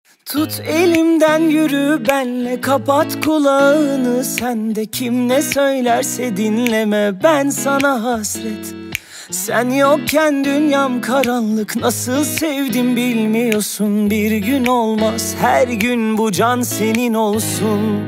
Tut elimden yürü benle, kapat kulağını. Sen de kim ne söylerse dinleme, ben sana hasret. Sen yokken dünyam karanlık, nasıl sevdim bilmiyorsun. Bir gün olmaz her gün bu can senin olsun.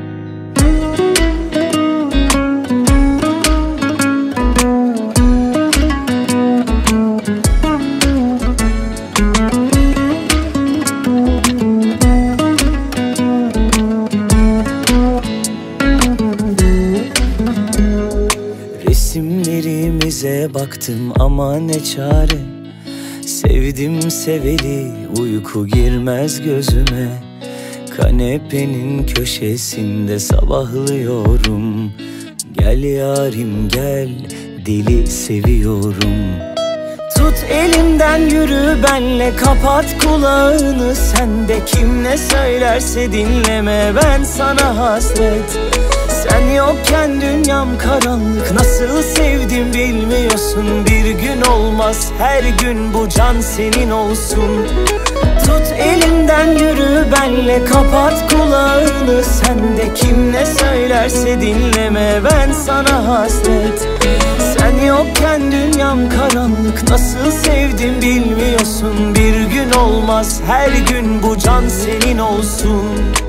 Resimlerimize baktım ama ne çare. Sevdim seveli, uyku girmez gözüme. Kanepenin köşesinde sabahlıyorum. Gel yarim gel, deli seviyorum. Tut elimden yürü benle, kapat kulağını. Sen de kim ne söylerse dinleme, ben sana hasret. Sen yokken dünyam karanlık, nasıl sevdim bilmiyorsun. Bir gün olmaz her gün bu can senin olsun. Tut elimden yürü benle, kapat kulağını. Sen de kim ne söylerse dinleme, ben sana hasret. Sen yokken dünyam karanlık, nasıl sevdim bilmiyorsun. Bir gün olmaz her gün bu can senin olsun.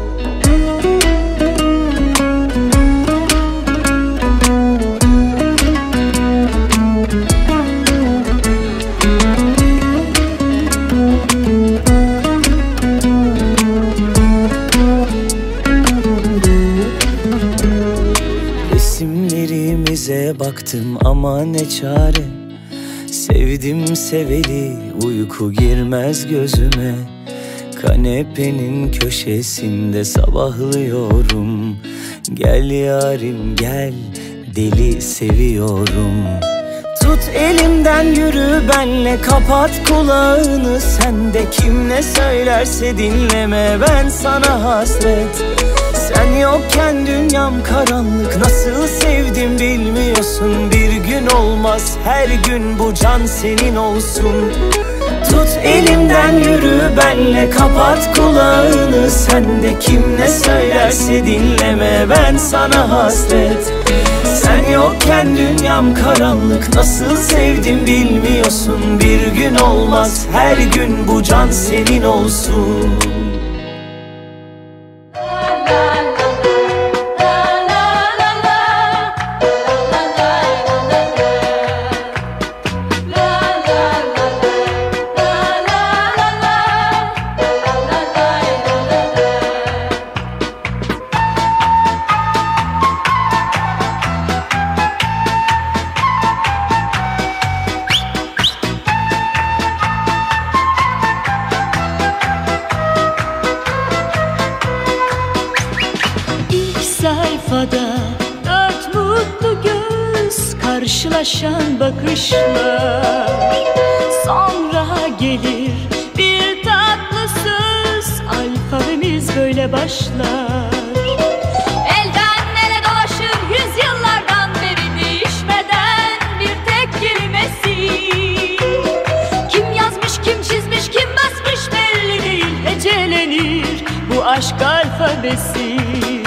Resimlerimize baktım ama ne çare. Sevdim seveli, uyku girmez gözüme. Kanepenin köşesinde sabahlıyorum. Gel yarim gel, deli seviyorum. Tut elimden yürü benle, kapat kulağını. Sen de kim ne söylerse dinleme, ben sana hasret. Sen yokken dünyam karanlık, nasıl sevdim bilmiyorsun. Bir gün olmaz her gün bu can senin olsun. Tut elimden yürü benle, kapat kulağını. Sen de kim ne söylerse dinleme, ben sana hasret. Sen yokken dünyam karanlık, nasıl sevdim bilmiyorsun. Bir gün olmaz her gün bu can senin olsun. Sayfada dört mutlu göz, karşılaşan bakışlar. Sonra gelir bir tatlı söz, alfabemiz böyle başlar. Elden ele dolaşır yüzyıllardan beri, değişmeden bir tek kelimesi. Kim yazmış, kim çizmiş, kim basmış belli değil. Hecelenir bu aşk alfabesi.